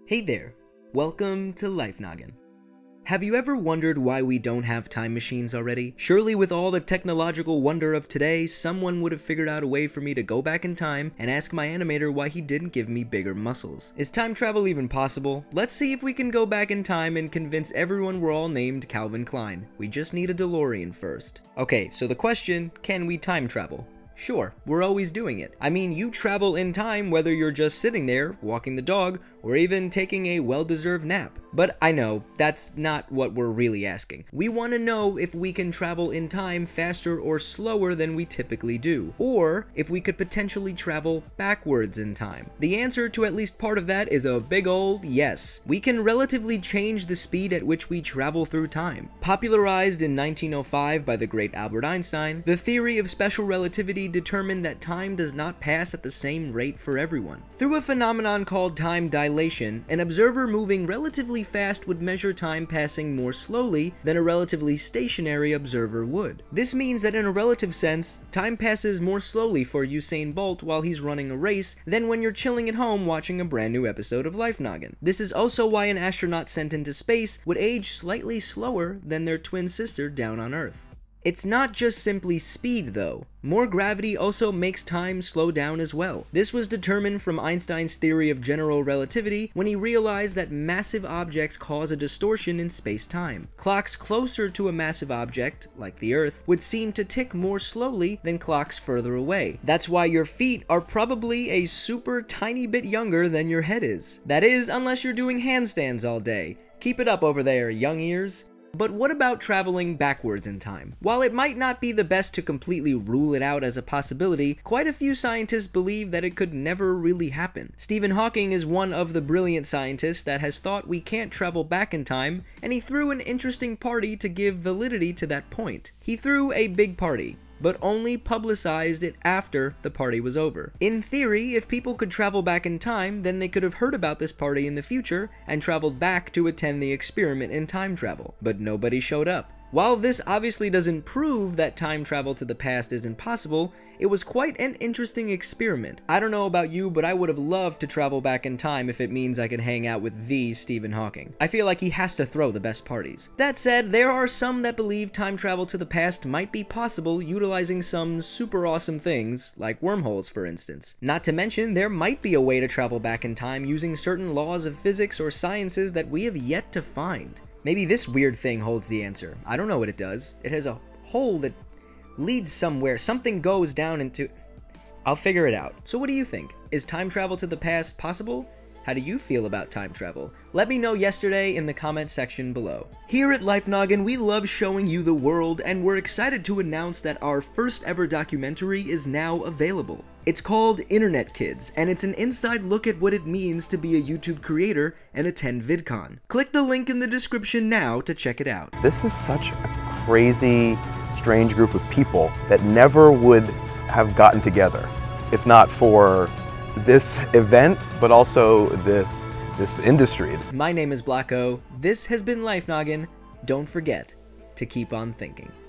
Hey there, welcome to Life Noggin. Have you ever wondered why we don't have time machines already? Surely with all the technological wonder of today, someone would have figured out a way for me to go back in time and ask my animator why he didn't give me bigger muscles. Is time travel even possible? Let's see if we can go back in time and convince everyone we're all named Calvin Klein. We just need a DeLorean first. Okay, so the question, can we time travel? Sure, we're always doing it. I mean, you travel in time whether you're just sitting there, walking the dog, or even taking a well-deserved nap. But I know, that's not what we're really asking. We want to know if we can travel in time faster or slower than we typically do, or if we could potentially travel backwards in time. The answer to at least part of that is a big old yes. We can relatively change the speed at which we travel through time. Popularized in 1905 by the great Albert Einstein, the theory of special relativity determined that time does not pass at the same rate for everyone. Through a phenomenon called time dilation, an observer moving relatively fast would measure time passing more slowly than a relatively stationary observer would. This means that in a relative sense, time passes more slowly for Usain Bolt while he's running a race than when you're chilling at home watching a brand new episode of Life Noggin. This is also why an astronaut sent into space would age slightly slower than their twin sister down on Earth. It's not just simply speed though. More gravity also makes time slow down as well. This was determined from Einstein's theory of general relativity when he realized that massive objects cause a distortion in space-time. Clocks closer to a massive object, like the Earth, would seem to tick more slowly than clocks further away. That's why your feet are probably a super tiny bit younger than your head is. That is, unless you're doing handstands all day. Keep it up over there, young ears. But what about traveling backwards in time? While it might not be the best to completely rule it out as a possibility, quite a few scientists believe that it could never really happen. Stephen Hawking is one of the brilliant scientists that has thought we can't travel back in time, and he threw an interesting party to give validity to that point. He threw a big party, but only publicized it after the party was over. In theory, if people could travel back in time, then they could have heard about this party in the future and traveled back to attend the experiment in time travel. But nobody showed up. While this obviously doesn't prove that time travel to the past isn't possible, it was quite an interesting experiment. I don't know about you, but I would have loved to travel back in time if it means I could hang out with the Stephen Hawking. I feel like he has to throw the best parties. That said, there are some that believe time travel to the past might be possible utilizing some super awesome things, like wormholes for instance. Not to mention, there might be a way to travel back in time using certain laws of physics or sciences that we have yet to find. Maybe this weird thing holds the answer. I don't know what it does. It has a hole that leads somewhere. Something goes down into... I'll figure it out. So what do you think? Is time travel to the past possible? How do you feel about time travel? Let me know yesterday in the comment section below. Here at Life Noggin, we love showing you the world, and we're excited to announce that our first ever documentary is now available. It's called Internet Kids, and it's an inside look at what it means to be a YouTube creator and attend VidCon. Click the link in the description now to check it out. This is such a crazy, strange group of people that never would have gotten together if not for this event, but also this industry. My name is Blocko. This has been Life Noggin. Don't forget to keep on thinking.